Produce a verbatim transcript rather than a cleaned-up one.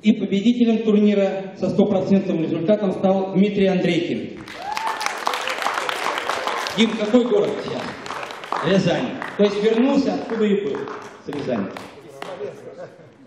И победителем турнира со стопроцентным результатом стал Дмитрий Андрейкин. Дим, какой город сейчас? Рязань. То есть вернулся, откуда и был, с Рязани.